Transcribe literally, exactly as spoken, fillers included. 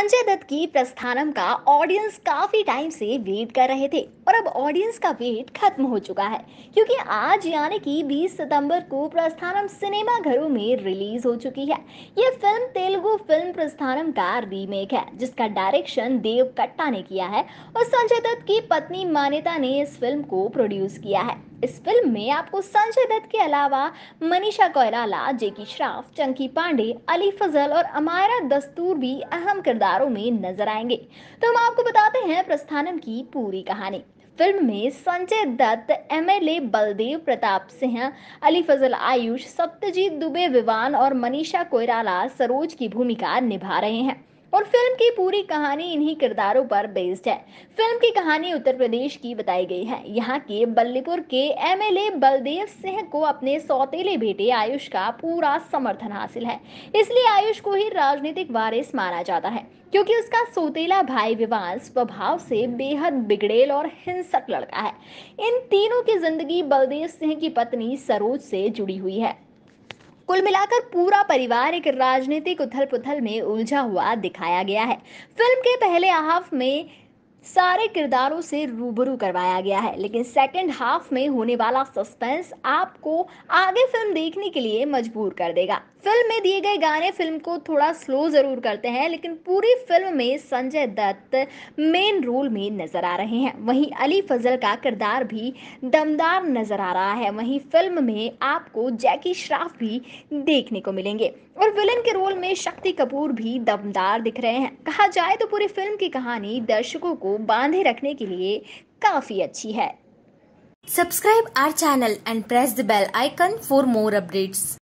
संजय दत्त की प्रस्थानम का ऑडियंस काफी टाइम से वेट कर रहे थे और अब ऑडियंस का वेट खत्म हो चुका है क्योंकि आज यानी कि बीस सितंबर को प्रस्थानम सिनेमा घरों में रिलीज हो चुकी है। ये फिल्म तेलुगु फिल्म प्रस्थानम का रीमेक है जिसका डायरेक्शन देव कट्टा ने किया है और संजय दत्त की पत्नी मान्यता ने इस फिल्म को प्रोड्यूस किया है। इस फिल्म में आपको संजय दत्त के अलावा मनीषा कोइराला, जेकी श्रॉफ, चंकी पांडे, अली फजल और अमायरा दस्तूर भी अहम किरदारों में नजर आएंगे। तो हम आपको बताते हैं प्रस्थानम की पूरी कहानी। फिल्म में संजय दत्त, एमएलए बलदेव प्रताप सिंह, अली फजल आयुष, सत्यजीत दुबे विवान और मनीषा कोइराला सरोज की भूमिका निभा रहे हैं और फिल्म की पूरी कहानी इन्हीं किरदारों पर बेस्ड है। फिल्म की कहानी उत्तर प्रदेश की बताई गई है। यहाँ के बल्लीपुर के एमएलए बलदेव सिंह को अपने सौतेले बेटे आयुष का पूरा समर्थन हासिल है, इसलिए आयुष को ही राजनीतिक वारिस माना जाता है क्योंकि उसका सौतेला भाई विवान स्वभाव से बेहद बिगड़ेल और हिंसक लड़का है। इन तीनों की जिंदगी बलदेव सिंह की पत्नी सरोज से जुड़ी हुई है। कुल मिलाकर पूरा परिवार एक राजनीतिक उथल पुथल में उलझा हुआ दिखाया गया है। फिल्म के पहले हाफ में सारे किरदारों से रूबरू करवाया गया है, लेकिन सेकंड हाफ में होने वाला सस्पेंस आपको आगे फिल्म देखने के लिए मजबूर कर देगा। फिल्म में दिए गए गाने फिल्म को थोड़ा स्लो जरूर करते हैं, लेकिन पूरी फिल्म में संजय दत्त मेन रोल में नजर आ रहे हैं। वहीं अली फजल का किरदार भी दमदार नजर आ रहा है। वहीं फिल्म में आपको जैकी श्रॉफ भी देखने को मिलेंगे और विलन के रोल में शक्ति कपूर भी दमदार दिख रहे हैं। कहा जाए तो पूरी फिल्म की कहानी दर्शकों को बांधे रखने के लिए काफी अच्छी है। Subscribe our channel and press the bell icon for more updates.